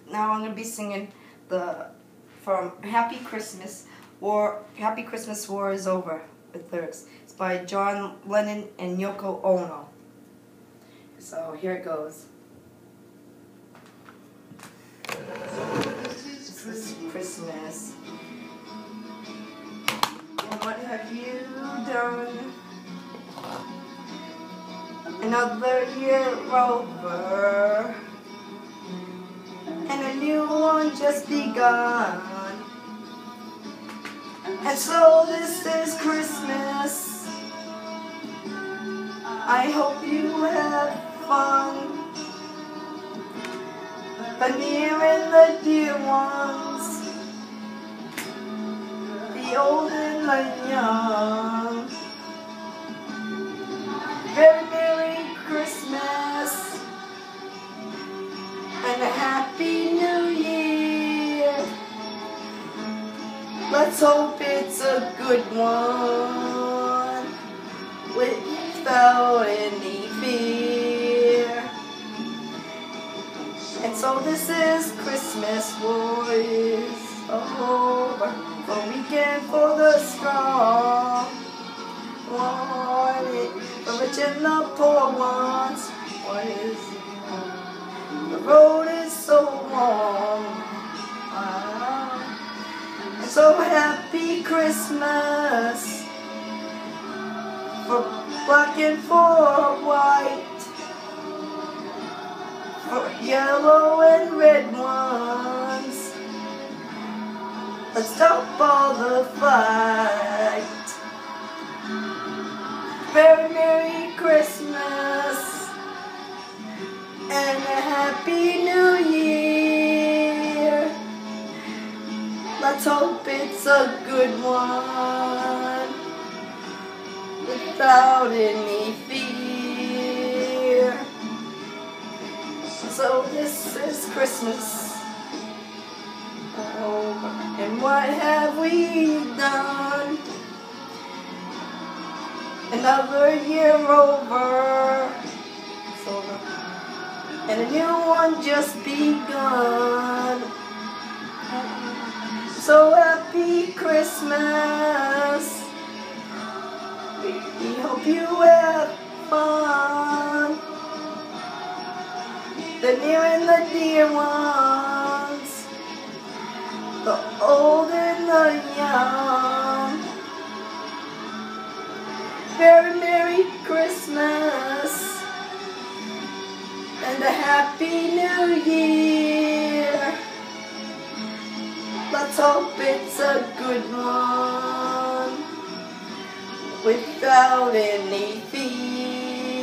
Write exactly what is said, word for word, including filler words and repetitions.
now I'm going to be singing the from Happy Christmas, War, Happy Christmas, War is Over, with lyrics. It's by John Lennon and Yoko Ono. So here it goes. This is Christmas. And what have you done? Another year over, and a new one just begun. And so this is Christmas. I hope you have fun. The near and the dear ones, the old and the young. Very Merry Christmas and a Happy New Year. Let's hope it's a good one without any fear. And so this is Christmas, boys. Over, a weekend for the strong. Wanted the rich and the poor ones. What is the road is so long. Wow. And so happy Christmas for black and for white, for yellow and red ones. Let's stop all the fight. Very Merry Christmas and a Happy New Year. Let's hope it's a good one without any fear. So this is Christmas. Oh, and what have we done? Another year over, it's over, and a new one just begun. So happy Christmas. We hope you have fun. The near and the dear ones, the old and the young. Very Merry Christmas and a Happy New Year. Let's hope it's a good one without any fear.